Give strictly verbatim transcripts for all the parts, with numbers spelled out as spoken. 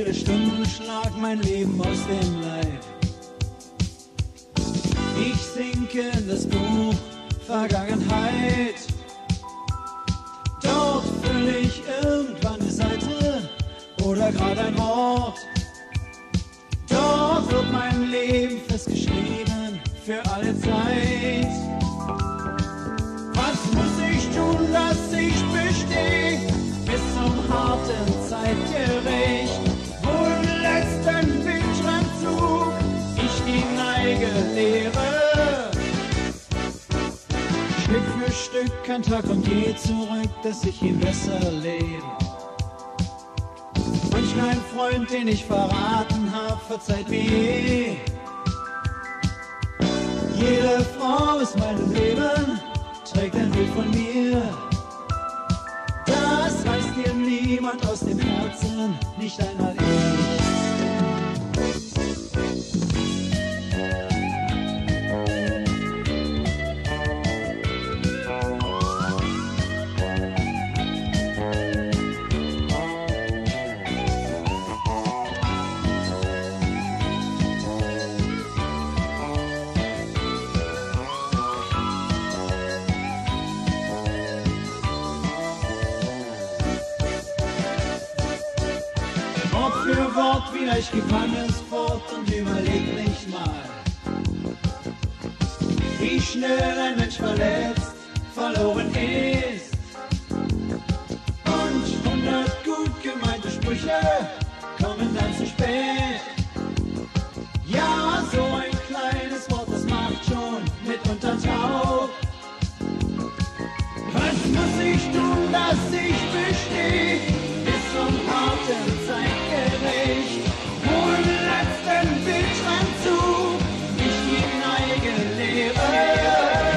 viele Stunden schlag mein Leben aus dem Leib. Ich sinke in das Buch Vergangenheit. Dort fülle ich irgendwann eine Seite oder gerade ein Wort. Dort wird mein Leben festgeschrieben für alle Zeit. Was muss ich tun, dass ich bestehe, bis zum harten Zeitgericht, wo im letzten Windschranzug ich die Neige lehre. Stück für Stück, ein Tag kommt je zurück, dass ich ihn besser lebe. Manch ein Freund, den ich verraten hab, verzeiht mir je. Jede Frau aus meinem Leben trägt ein Bild von mir. Das reißt dir niemand aus dem Herzen, nicht einmal ich. Wort für Wort wieder, ich gewann es fort und überleg nicht mal, wie schnell ein Mensch verletzt, verloren ist. Und hundert gut gemeinte Sprüche kommen dann zu spät. Ja, so ein kleines Wort, das macht schon mitunter taub. Was muss ich tun, dass ich bestehe, bis zum harten Zeitgericht, wo im letzten Windschranzug ich die Neige lehre.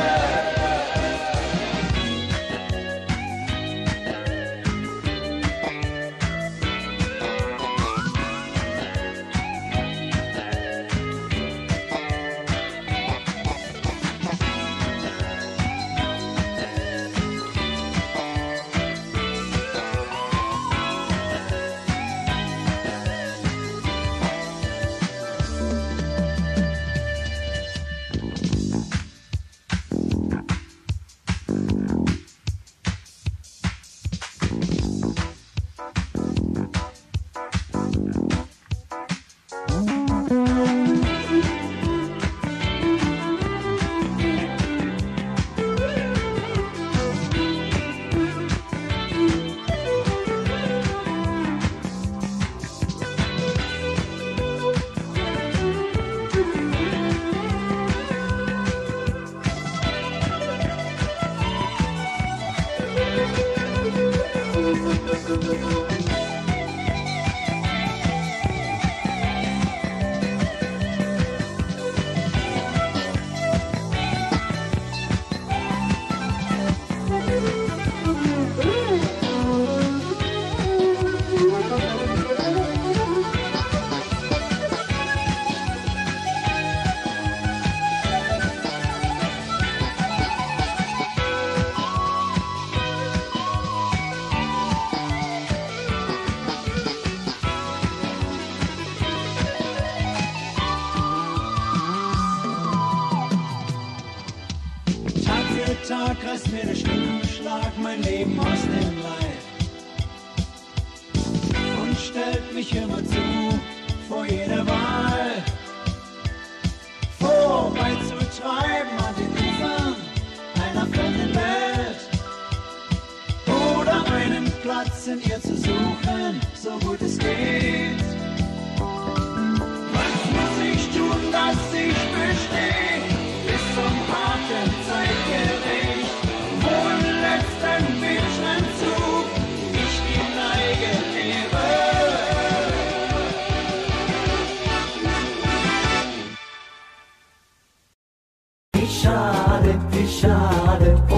Tag reißt mir der Stundenschlag mein Leben aus dem Leib und stellt mich immer zu vor jeder Wahl, vorbei zu treiben an den Ufern einer fremden Welt oder einen Platz in ihr zu suchen, so gut es geht. Was muss ich tun, dass ich bestehe, bis zum harten Zeitgericht, wo im letzten Windschranzug ich die Neige lehre. Wie schade, wie schade.